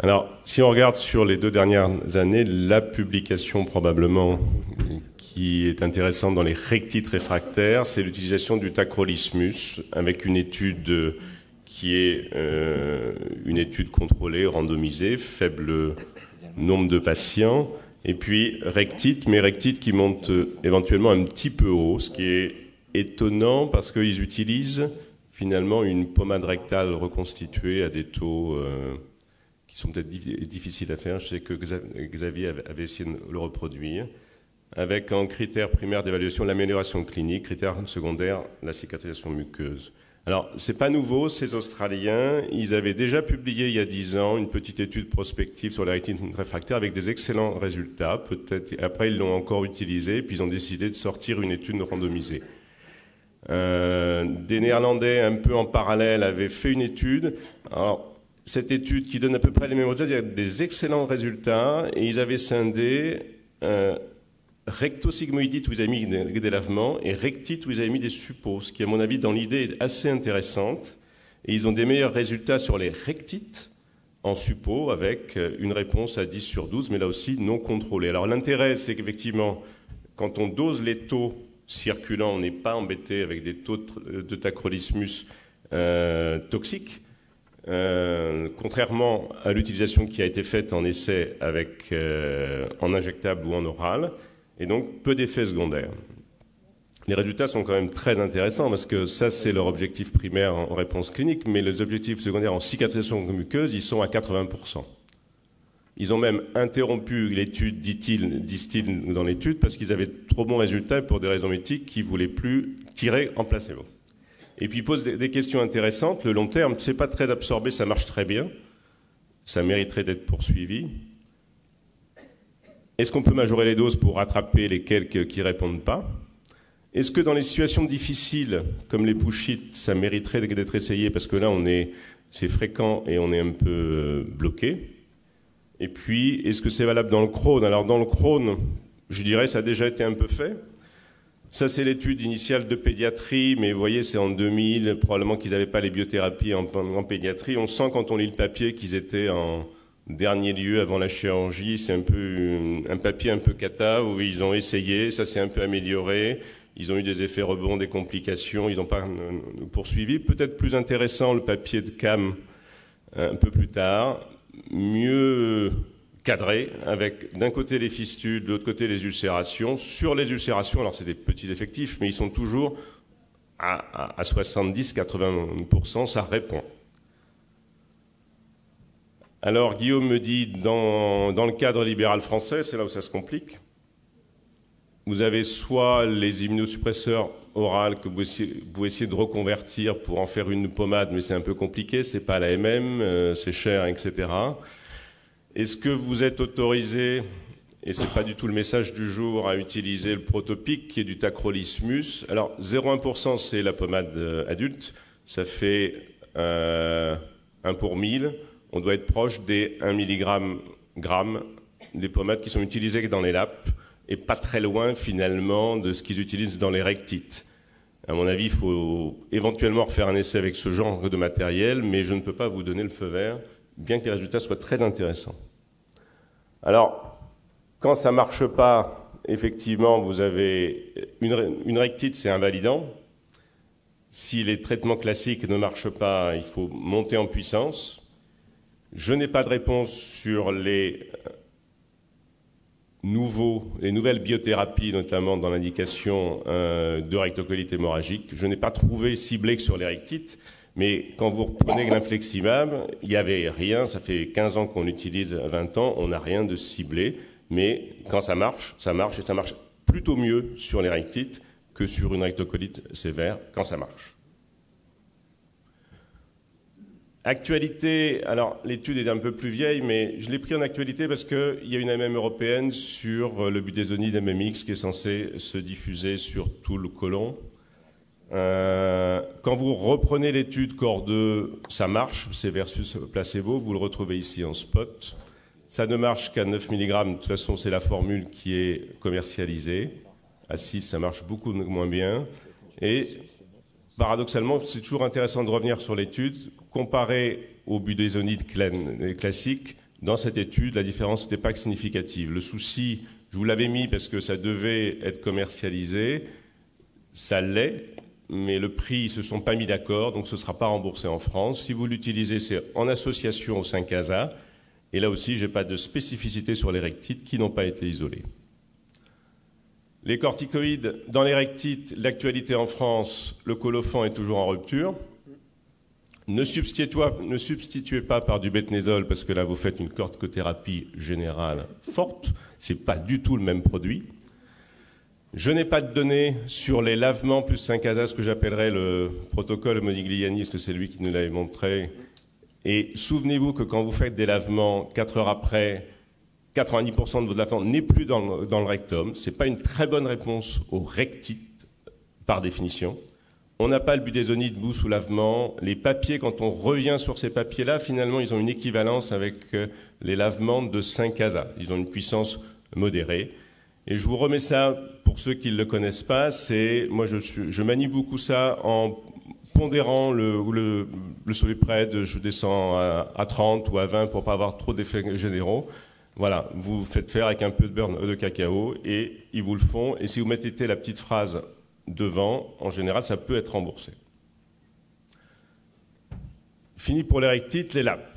Alors, si on regarde sur les 2 dernières années, la publication probablement qui est intéressante dans les rectites réfractaires, c'est l'utilisation du tacrolimus avec une étude qui est une étude contrôlée, randomisée, faible nombre de patients, et puis rectite, mais rectite qui monte éventuellement un petit peu haut, ce qui est étonnant parce qu'ils utilisent finalement une pommade rectale reconstituée à des taux qui sont peut-être difficiles à faire. Je sais que Xavier avait essayé de le reproduire, avec en critère primaire d'évaluation l'amélioration clinique, critère secondaire la cicatrisation muqueuse. Alors, c'est pas nouveau, ces Australiens, ils avaient déjà publié il y a 10 ans une petite étude prospective sur la rectite réfractaire avec des excellents résultats. Peut-être après ils l'ont encore utilisé, puis ils ont décidé de sortir une étude randomisée. Des Néerlandais un peu en parallèle avaient fait une étude. Alors, cette étude qui donne à peu près les mêmes résultats, il y a des excellents résultats, et ils avaient scindé rectosigmoïdite où ils avaient mis des lavements et rectite où ils avaient mis des suppos, ce qui à mon avis dans l'idée est assez intéressante. Et ils ont des meilleurs résultats sur les rectites en suppos avec une réponse à 10 sur 12, mais là aussi non contrôlée. Alors l'intérêt, c'est qu'effectivement, quand on dose les taux circulants, on n'est pas embêté avec des taux de tacrolimus toxiques. Contrairement à l'utilisation qui a été faite en essai avec, en injectable ou en oral, et donc peu d'effets secondaires. Les résultats sont quand même très intéressants parce que ça, c'est leur objectif primaire en réponse clinique, mais les objectifs secondaires en cicatrisation muqueuse, ils sont à 80%. Ils ont même interrompu l'étude, disent-ils dans l'étude, parce qu'ils avaient trop bons résultats pour des raisons éthiques qu'ils ne voulaient plus tirer en placebo. Et puis ils posent des questions intéressantes. Le long terme, c'est pas très absorbé, ça marche très bien. Ça mériterait d'être poursuivi. Est-ce qu'on peut majorer les doses pour rattraper les quelques qui ne répondent pas? Est-ce que dans les situations difficiles, comme les push-it, ça mériterait d'être essayé? Parce que là, c'est fréquent et on est un peu bloqué. Et puis, est-ce que c'est valable dans le Crohn? Alors, dans le Crohn, je dirais ça a déjà été un peu fait. Ça, c'est l'étude initiale de pédiatrie, mais vous voyez, c'est en 2000, probablement qu'ils n'avaient pas les biothérapies en pédiatrie. On sent quand on lit le papier qu'ils étaient en dernier lieu avant la chirurgie. C'est un peu un papier un peu cata où ils ont essayé, ça s'est un peu amélioré. Ils ont eu des effets rebonds, des complications, ils n'ont pas poursuivi. Peut-être plus intéressant le papier de CAM un peu plus tard, mieux cadré, avec d'un côté les fistules, de l'autre côté les ulcérations. Sur les ulcérations, alors c'est des petits effectifs, mais ils sont toujours à 70-80%, ça répond. Alors Guillaume me dit, dans le cadre libéral français, c'est là où ça se complique, vous avez soit les immunosuppresseurs orales que vous essayez de reconvertir pour en faire une pommade, mais c'est un peu compliqué, c'est pas la MM, c'est cher, etc. Est-ce que vous êtes autorisé, et c'est pas du tout le message du jour, à utiliser le protopic qui est du tacrolimus? Alors 0,1% c'est la pommade adulte, ça fait 1 pour 1000. On doit être proche des 1 mg des pommades qui sont utilisées dans les laps et pas très loin finalement de ce qu'ils utilisent dans les rectites. À mon avis, il faut éventuellement refaire un essai avec ce genre de matériel, mais je ne peux pas vous donner le feu vert, bien que les résultats soient très intéressants. Alors, quand ça ne marche pas, effectivement, vous avez une rectite, c'est invalidant. Si les traitements classiques ne marchent pas, il faut monter en puissance. Je n'ai pas de réponse sur les nouvelles biothérapies, notamment dans l'indication de rectocolite hémorragique. Je n'ai pas trouvé ciblé que sur les rectites, mais quand vous reprenez l'infliximab, il n'y avait rien, ça fait 15 ans qu'on l'utilise, 20 ans, on n'a rien de ciblé, mais quand ça marche, et ça marche plutôt mieux sur les rectites que sur une rectocolite sévère quand ça marche. Actualité, alors l'étude est un peu plus vieille, mais je l'ai pris en actualité parce qu'il y a une MM européenne sur le budesonide MMX qui est censé se diffuser sur tout le côlon. Quand vous reprenez l'étude Corps 2, ça marche, c'est versus placebo, vous le retrouvez ici en spot. Ça ne marche qu'à 9 mg, de toute façon c'est la formule qui est commercialisée. À 6, ça marche beaucoup moins bien. Et paradoxalement, c'est toujours intéressant de revenir sur l'étude. Comparé au budesonide classique, Dans cette étude, la différence n'était pas significative. Le souci, je vous l'avais mis parce que ça devait être commercialisé, ça l'est, mais le prix, ils ne se sont pas mis d'accord, donc ce ne sera pas remboursé en France. Si vous l'utilisez, c'est en association au 5-ASA, et là aussi, je n'ai pas de spécificité sur les rectites qui n'ont pas été isolés. Les corticoïdes, dans les rectites, l'actualité en France, le Colophon est toujours en rupture. Ne substituez pas par du betnézol, parce que là, vous faites une corticothérapie générale forte. Ce n'est pas du tout le même produit. Je n'ai pas de données sur les lavements plus 5-ASA, ce que j'appellerais le protocole Modigliani, parce que c'est lui qui nous l'avait montré. Et souvenez-vous que quand vous faites des lavements, 4 heures après, 90% de votre lavement n'est plus dans le rectum. Ce n'est pas une très bonne réponse aux rectites, par définition. On n'a pas le budesonide bout sous lavement. Les papiers, quand on revient sur ces papiers-là, finalement, ils ont une équivalence avec les lavements de 5-ASA. Ils ont une puissance modérée. Et je vous remets ça, pour ceux qui ne le connaissent pas, moi je manie beaucoup ça en pondérant le solipred, je descends à 30 ou à 20 pour ne pas avoir trop d'effets généraux. Voilà, vous faites faire avec un peu de beurre de cacao et ils vous le font. Et si vous mettez la petite phrase devant, en général, ça peut être remboursé. Fini pour les rectites, les LAP.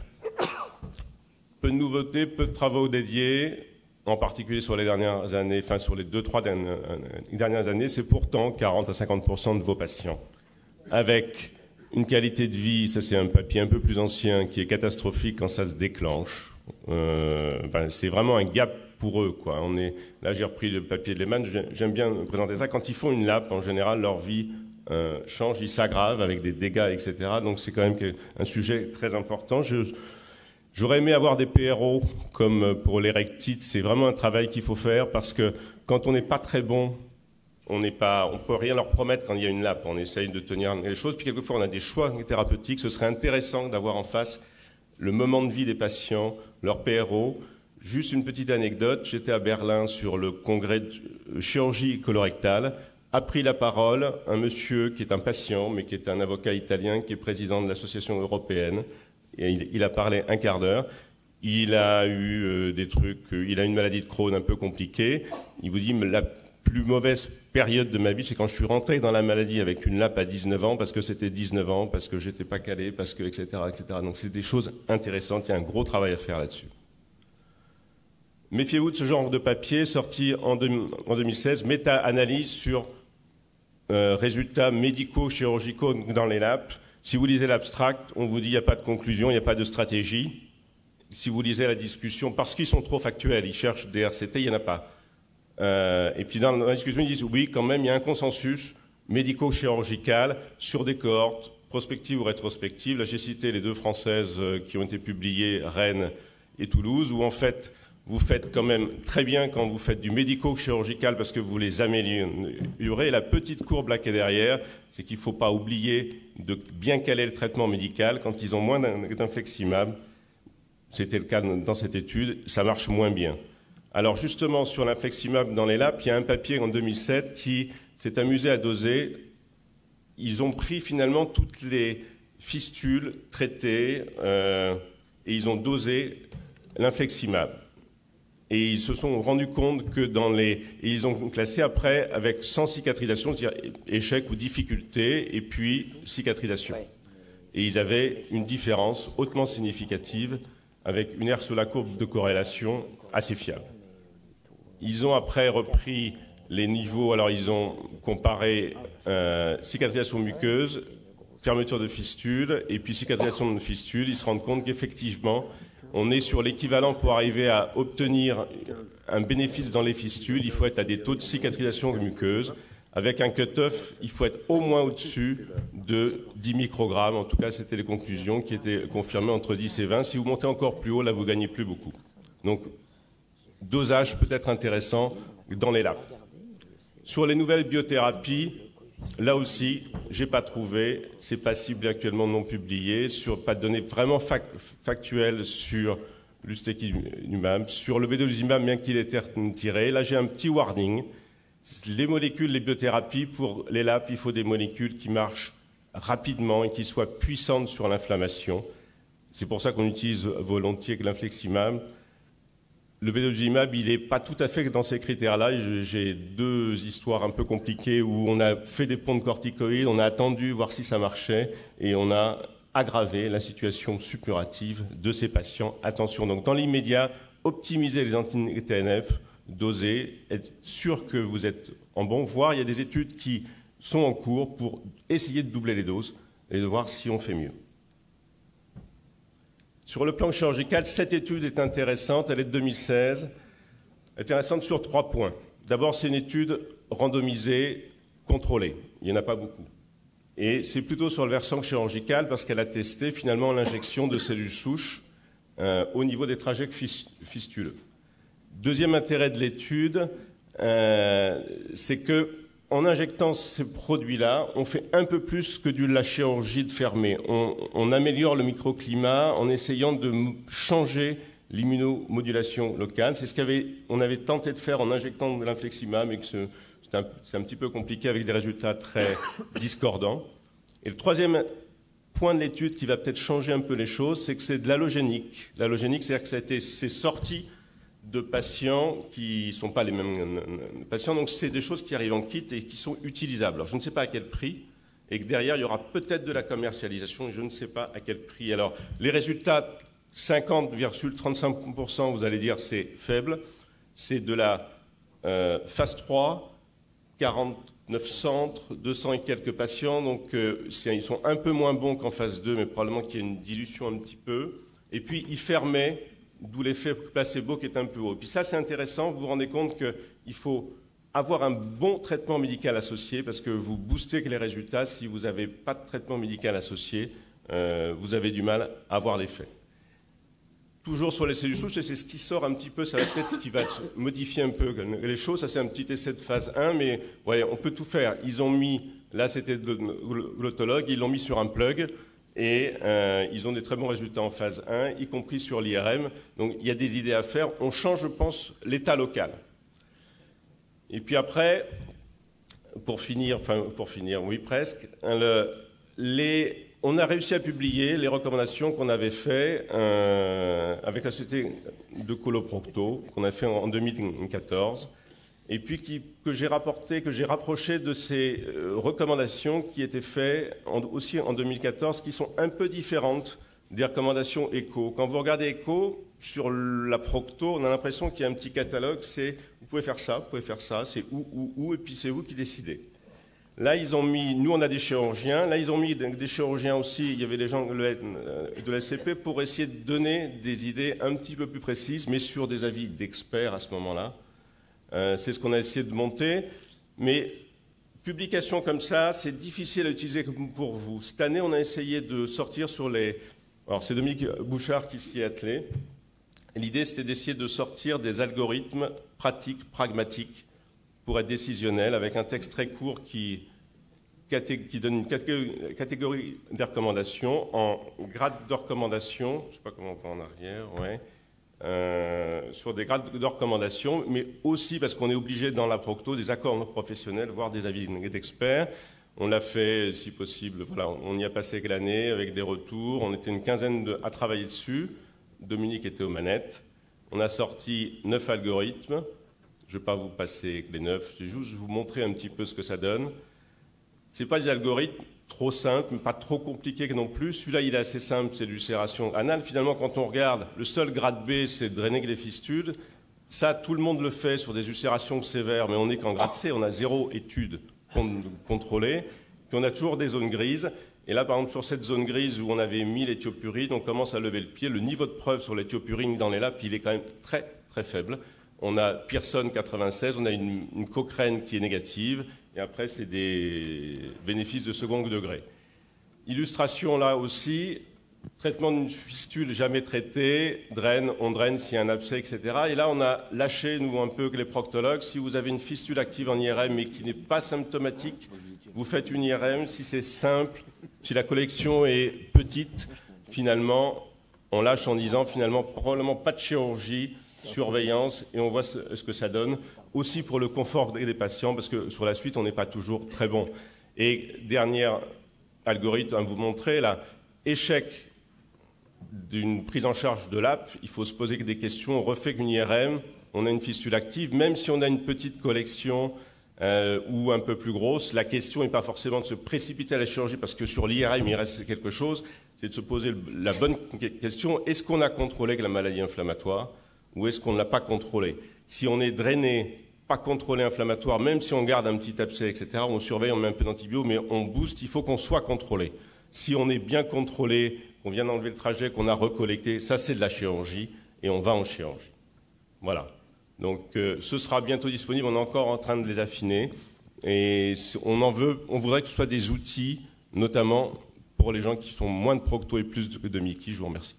Peu de nouveautés, peu de travaux dédiés, en particulier sur les dernières années, enfin sur les 2-3 dernières années, c'est pourtant 40 à 50% de vos patients. Avec une qualité de vie, ça c'est un papier un peu plus ancien, qui est catastrophique quand ça se déclenche. C'est vraiment un gap pour eux, quoi. Là, j'ai repris le papier de Lehmann, j'aime bien présenter ça. Quand ils font une LAP, en général, leur vie change, ils s'aggravent avec des dégâts, etc. Donc c'est quand même un sujet très important. J'aurais aimé avoir des PRO comme pour les rectites. C'est vraiment un travail qu'il faut faire parce que quand on n'est pas très bon, on peut rien leur promettre quand il y a une LAP. On essaye de tenir les choses. Puis quelquefois, on a des choix thérapeutiques. Ce serait intéressant d'avoir en face le moment de vie des patients, leur PRO. Juste une petite anecdote. J'étais à Berlin sur le congrès de chirurgie colorectale. A pris la parole un monsieur qui est un patient, mais qui est un avocat italien, qui est président de l'association européenne. Et il a parlé un quart d'heure. Il a eu des trucs, il a une maladie de Crohn un peu compliquée. Il vous dit, la plus mauvaise période de ma vie, c'est quand je suis rentré dans la maladie avec une LAP à 19 ans, parce que c'était 19 ans, parce que j'étais pas calé, parce que, etc., etc. Donc c'est des choses intéressantes. Il y a un gros travail à faire là-dessus. Méfiez-vous de ce genre de papier sorti en 2016, méta-analyse sur résultats médicaux, chirurgicaux dans les LAP. Si vous lisez l'abstract, on vous dit qu'il n'y a pas de conclusion, il n'y a pas de stratégie. Si vous lisez la discussion, parce qu'ils sont trop factuels, ils cherchent des RCT, il n'y en a pas. Et puis dans la discussion, ils disent oui, quand même, il y a un consensus médico-chirurgical sur des cohortes, prospectives ou rétrospectives. Là, j'ai cité les 2 françaises qui ont été publiées, Rennes et Toulouse, où en fait, vous faites quand même très bien quand vous faites du médico-chirurgical parce que vous les améliorez. La petite courbe là qui est derrière, c'est qu'il ne faut pas oublier de bien caler le traitement médical. Quand ils ont moins d'infliximab, c'était le cas dans cette étude, ça marche moins bien. Alors justement, sur l'infliximab dans les LAP, il y a un papier en 2007 qui s'est amusé à doser. Ils ont pris finalement toutes les fistules traitées et ils ont dosé l'infliximab. Et ils se sont rendus compte que et ils ont classé après avec sans cicatrisation, c'est-à-dire échec ou difficulté, et puis cicatrisation. Et ils avaient une différence hautement significative avec une aire sur la courbe de corrélation assez fiable. Ils ont après repris les niveaux, alors ils ont comparé cicatrisation muqueuse, fermeture de fistule, et puis cicatrisation de fistule. Ils se rendent compte qu'effectivement, on est sur l'équivalent pour arriver à obtenir un bénéfice dans les fistules. Il faut être à des taux de cicatrisation muqueuse. Avec un cut-off, il faut être au moins au-dessus de 10 microgrammes. En tout cas, c'était les conclusions qui étaient confirmées entre 10 et 20. Si vous montez encore plus haut, là, vous ne gagnez plus beaucoup. Donc, dosage peut être intéressant dans les LAP. Sur les nouvelles biothérapies, là aussi, je n'ai pas trouvé, c'est pas ciblé actuellement non publié, pas de données vraiment factuelles sur l'ustekinumab, sur le vedolizumab, bien qu'il ait été retiré. Là, j'ai un petit warning. Les molécules, les biothérapies, pour les LAP, il faut des molécules qui marchent rapidement et qui soient puissantes sur l'inflammation. C'est pour ça qu'on utilise volontiers l'infliximab. Le vedolizumab, il n'est pas tout à fait dans ces critères-là. J'ai deux histoires un peu compliquées où on a fait des ponts de corticoïdes, on a attendu voir si ça marchait et on a aggravé la situation suppurative de ces patients. Attention, donc dans l'immédiat, optimisez les anti-TNF, dosez, être sûr que vous êtes en bon voie. Il y a des études qui sont en cours pour essayer de doubler les doses et de voir si on fait mieux. Sur le plan chirurgical, cette étude est intéressante, elle est de 2016, intéressante sur 3 points. D'abord, c'est une étude randomisée, contrôlée, il n'y en a pas beaucoup. Et c'est plutôt sur le versant chirurgical parce qu'elle a testé finalement l'injection de cellules souches au niveau des trajets fistuleux. Deuxième intérêt de l'étude, c'est que en injectant ces produits-là, on fait un peu plus que de la chirurgie de fermer. On améliore le microclimat en essayant de changer l'immunomodulation locale. C'est ce qu'on avait tenté de faire en injectant de l'infliximab, mais c'est un petit peu compliqué avec des résultats très discordants. Et le troisième point de l'étude qui va peut-être changer un peu les choses, c'est que c'est de l'allogénique. L'allogénique, c'est-à-dire que c'est sorti de patients qui ne sont pas les mêmes patients. Donc, c'est des choses qui arrivent en kit et qui sont utilisables. Alors, je ne sais pas à quel prix et que derrière, il y aura peut-être de la commercialisation et je ne sais pas à quel prix. Alors, les résultats, 50,35%, vous allez dire, c'est faible. C'est de la phase 3, 49 centres, 200 et quelques patients. Donc, ils sont un peu moins bons qu'en phase 2, mais probablement qu'il y a une dilution un petit peu. Et puis, ils fermaient, d'où l'effet placebo qui est un peu haut. Puis ça, c'est intéressant, vous vous rendez compte qu'il faut avoir un bon traitement médical associé parce que vous boostez les résultats. Si vous n'avez pas de traitement médical associé, vous avez du mal à avoir l'effet. Toujours sur les cellules souches, et c'est ce qui sort un petit peu, ça va peut-être ce qui va modifier un peu les choses. Ça, c'est un petit essai de phase 1, mais ouais, on peut tout faire. Ils ont mis, là c'était de l'autologue, ils l'ont mis sur un plug, et ils ont des très bons résultats en phase 1, y compris sur l'IRM. Donc il y a des idées à faire. On change, je pense, l'état local. Et puis après, pour finir, oui presque, on a réussi à publier les recommandations qu'on avait faites avec la société de Coloprocto, qu'on a fait en 2014. Et puis que j'ai rapproché de ces recommandations qui étaient faites aussi en 2014, qui sont un peu différentes des recommandations ECHO. Quand vous regardez ECHO, sur la Procto, on a l'impression qu'il y a un petit catalogue, c'est vous pouvez faire ça, c'est où, et puis c'est vous qui décidez. Là, ils ont mis, nous on a des chirurgiens, là ils ont mis des chirurgiens aussi, il y avait des gens de la SCP pour essayer de donner des idées un petit peu plus précises, mais sur des avis d'experts à ce moment-là. C'est ce qu'on a essayé de monter, mais publication comme ça, c'est difficile à utiliser pour vous. Cette année, on a essayé de sortir sur les... Alors, c'est Dominique Bouchard qui s'y est attelé. L'idée, c'était d'essayer de sortir des algorithmes pratiques, pragmatiques, pour être décisionnels, avec un texte très court qui donne une catégorie des recommandations, en grade de recommandation, je ne sais pas comment on va en arrière, ouais. Sur des grades de recommandation, mais aussi parce qu'on est obligé dans la Procto des accords professionnels, voire des avis d'experts. On l'a fait, si possible, voilà, on y a passé l'année avec des retours. On était une quinzaine à travailler dessus. Dominique était aux manettes. On a sorti 9 algorithmes. Je ne vais pas vous passer les 9, je vais juste vous montrer un petit peu ce que ça donne. Ce n'est pas des algorithmes trop simples, mais pas trop compliqués non plus. Celui-là, il est assez simple, c'est l'ulcération anale. Finalement, quand on regarde, le seul grade B, c'est de drainer les fistules. Ça, tout le monde le fait sur des ulcérations sévères, mais on n'est qu'en grade C, on a 0 étude contrôlée. Puis on a toujours des zones grises. Et là, par exemple, sur cette zone grise où on avait mis l'éthiopurine, on commence à lever le pied. Le niveau de preuve sur l'éthiopurine dans les labs, il est quand même très, très faible. On a Pearson 96, on a une Cochrane qui est négative. Et après, c'est des bénéfices de second degré. Illustration là aussi, traitement d'une fistule jamais traitée, on draine s'il y a un abcès, etc. Et là, on a lâché, nous, un peu que les proctologues. Si vous avez une fistule active en IRM mais qui n'est pas symptomatique, vous faites une IRM. Si c'est simple, si la collection est petite, finalement, on lâche en disant, finalement, probablement pas de chirurgie, surveillance, et on voit ce que ça donne. Aussi pour le confort des patients, parce que sur la suite, on n'est pas toujours très bon. Et dernier algorithme à vous montrer, là, échec d'une prise en charge de l'AP, il faut se poser des questions. On refait qu'une IRM, on a une fistule active, même si on a une petite collection ou un peu plus grosse, la question n'est pas forcément de se précipiter à la chirurgie, parce que sur l'IRM, il reste quelque chose, c'est de se poser la bonne question, est-ce qu'on a contrôlé la maladie inflammatoire ou est-ce qu'on ne l'a pas contrôlé? Si on est drainé, pas contrôlé inflammatoire, même si on garde un petit abcès, etc., on surveille, on met un peu d'antibio, mais on booste, il faut qu'on soit contrôlé. Si on est bien contrôlé, qu'on vient d'enlever le trajet, qu'on a recollecté, ça c'est de la chirurgie, et on va en chirurgie. Voilà. Donc ce sera bientôt disponible, on est encore en train de les affiner, et on voudrait que ce soit des outils, notamment pour les gens qui font moins de procto et plus de Mickey. Je vous remercie.